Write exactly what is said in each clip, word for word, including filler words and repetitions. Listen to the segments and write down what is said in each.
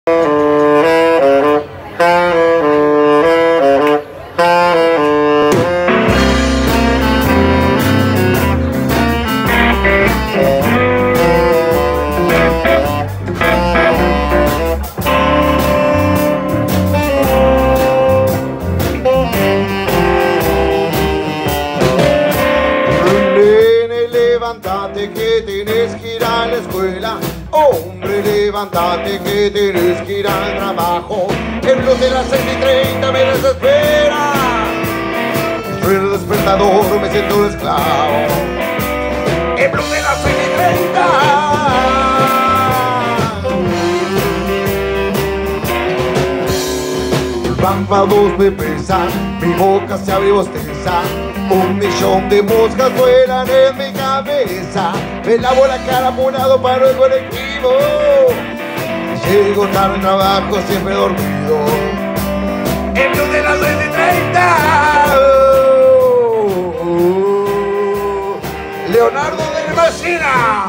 Levántate que tienes que ir a la escuela. Hombre, levántate que tienes que ir al trabajo. El blues de las seis y treinta me desespera. Soy el despertador, me siento un esclavo. El blues de las seis y treinta. Los párpados me pesan, mi boca se abre y bosteza. Un millón de moscas vuelan en mi cabeza. Me lavo la cara apurado para el colectivo. Llego tarde al trabajo siempre dormido. El blues de las seis y treinta. Oh, oh, oh. Leonardo de la Messina.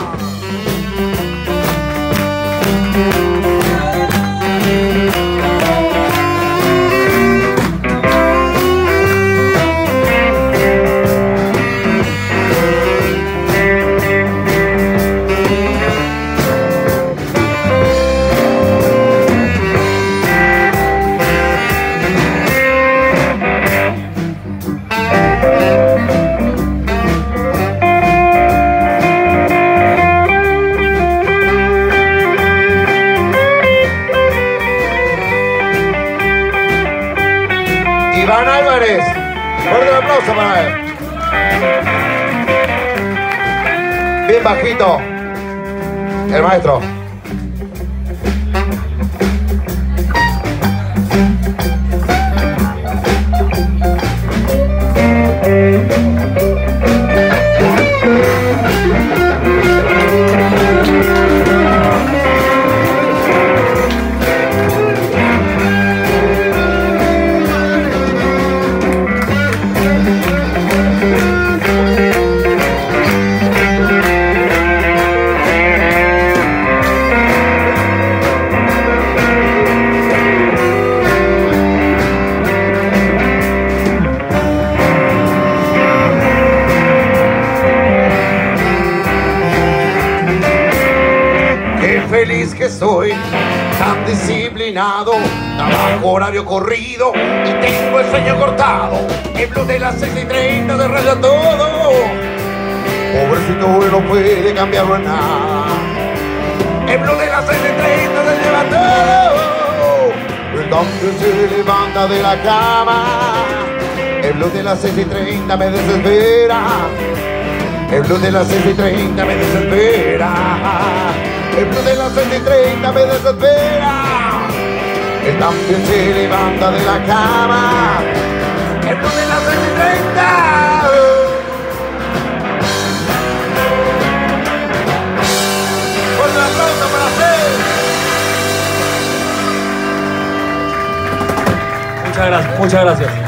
Iván Álvarez, fuerte el aplauso para él. Bien bajito, el maestro. Feliz que soy, tan disciplinado, trabajo horario corrido y tengo el sueño cortado. El blues de las seis y treinta se raya todo. Pobrecito no puede cambiarlo en nada. El blues de las seis y treinta se lleva todo. El hombre se levanta de la cama. El blues de las seis y treinta me desespera. El blues de las seis y treinta me desespera. El blues de las seis y treinta me desespera. Él también se levanta de la cama. El blues de las seis y treinta. Fuerte aplauso para hacer. Muchas gracias, muchas gracias.